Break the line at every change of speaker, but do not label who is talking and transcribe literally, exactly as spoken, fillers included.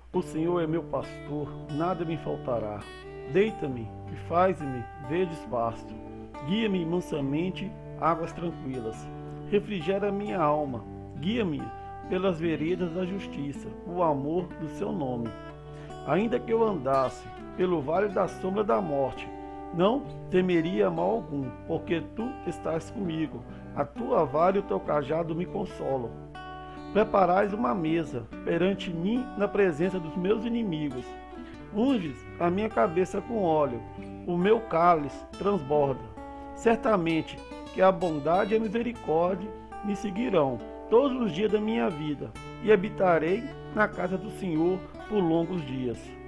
O Senhor é meu pastor, nada me faltará. Deita-me e faz-me verdes pasto. Guia-me mansamente, águas tranquilas. Refrigera minha alma. Guia-me pelas veredas da justiça, o amor do seu nome. Ainda que eu andasse pelo vale da sombra da morte, não temeria mal algum, porque tu estás comigo. A tua vara e o teu cajado me consolam. Preparais uma mesa perante mim na presença dos meus inimigos. Unges a minha cabeça com óleo, o meu cálice transborda. Certamente que a bondade e a misericórdia me seguirão todos os dias da minha vida, e habitarei na casa do Senhor por longos dias.